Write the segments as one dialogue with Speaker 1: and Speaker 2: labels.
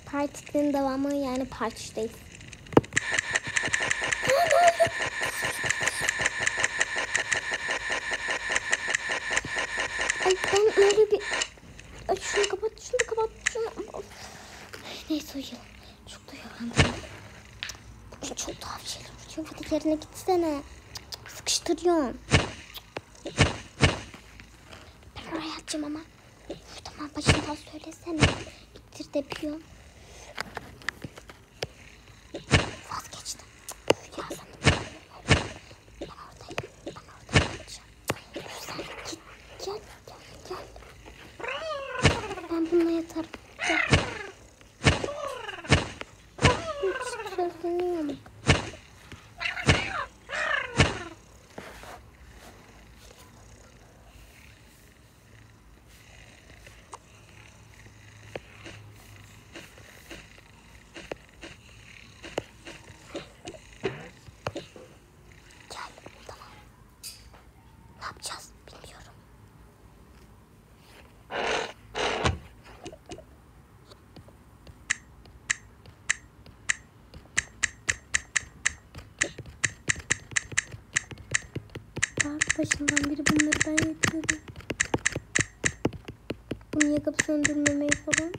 Speaker 1: Partinin devamı yani part 3'teyiz. Ay ben öyle bir... Ay şunu kapat. Neyse uyuyalım. Çok da yorandım. Bugün çok tuhaf şeyler oluyor. Hadi yerine gitsene. Sıkıştırıyorum. Ben oraya atacağım ama. Tamam başından söylesene. İttir de yapıyor. Vazgeçtim. Ya sen ben oradayım. Yapacağım. Sen git. Gel. Ben bununla yatarım. Gel. Hiç sözleniyorum. Başından beri bunları ben yapıyorum. Bunu yakıp söndürmemeyi falan.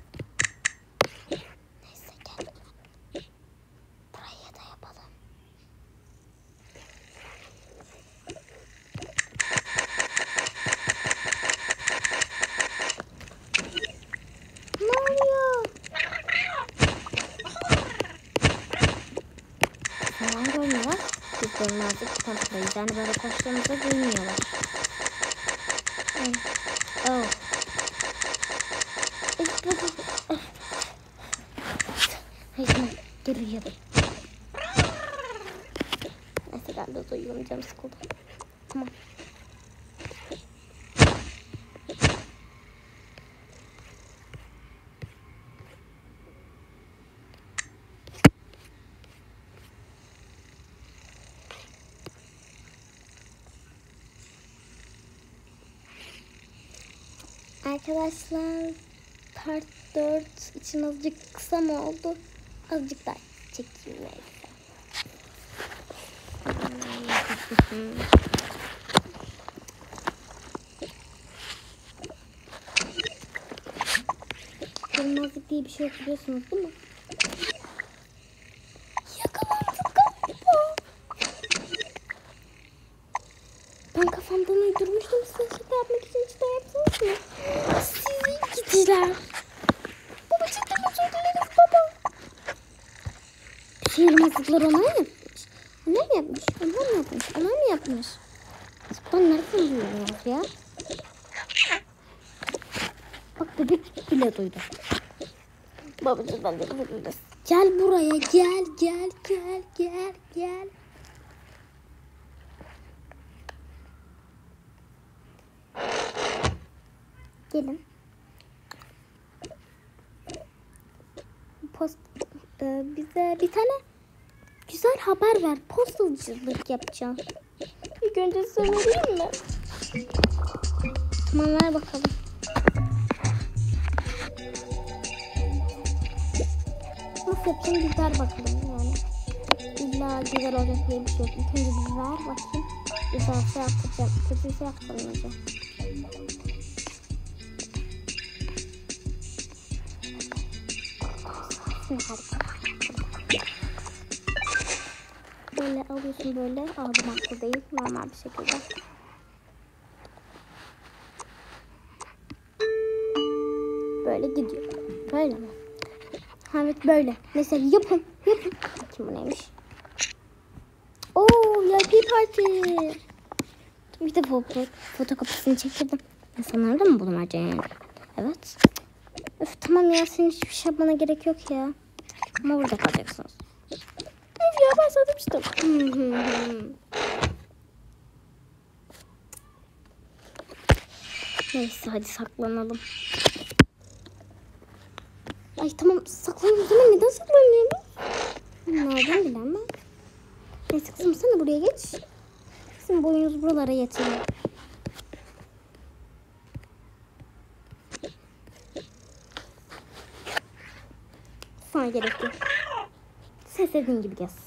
Speaker 1: Neyse gel. Buraya da yapalım. Ne oluyor? Falan görmüyorlar. Biz görmezdik kontrolü. Yani böyle koştuğumuzda duymuyorlar. Oh. Hayır tamam. Geri uyuyalım. Neyse ben de uyuyalım. Canım sıkıldı. Tamam. Arkadaşlar part 4 için azıcık kısa mı oldu? Azıcık daha çekeyim neyse. Görmezlik diye bir şey yok biliyorsunuz değil mi? Yakalandık galiba. Ben kafamdan uydurmuştum. Size şaka yapmak için hiç de yaptınız mı? Sizi gidiciler. Baba cidden özür dileriz baba. Bütün yaramazlıklar ona mı yapmış? Onlar mı yapmış? Onlar mı yapmış? Ben nereden duyuyoruz ya? Bak bebek bile duydu. Babacığım ben de özür dileriz. Gel buraya gel. Gelin. Bize bir tane güzel haber ver. Postacılık yapacağım. İlk önce söyleyeyim mi? Tamam ver bakalım. Nasıl yapacağım bir ver bakalım yani. İlla güzel olacak diye bir şey yok. İlk önce bir ver bakayım. Güzel şey yapacağım. Kötü şey yapmayacağım. Şimdi harika. Böyle alıyorsun böyle. Ağlamakta değil. Normal bir şekilde. Böyle gidiyor. Böyle mi? Ha, evet böyle. Mesela yapın. Bakayım bu neymiş? VIP parti. Bir de fotokopisini çektirdim. İnsanlar da mı bunu vereceksin yani? Evet. Öf tamam ya senin hiçbir şey yapmana gerek yok ya. Ama burada kalacaksınız. Öf ya ben satmıştım. Neyse hadi saklanalım. Ay tamam saklanıyoruz ama neden saklanıyoruz? Nereden bilemem. Neyse kızım sen de buraya geç. Sizin boyunuz buralara yetiyor. yazmana gerek yok. Sen istediğin gibi yaz.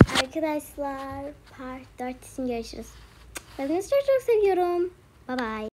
Speaker 1: Arkadaşlar part 4 için görüşürüz. Hepinizi çok çok seviyorum. Bye bye.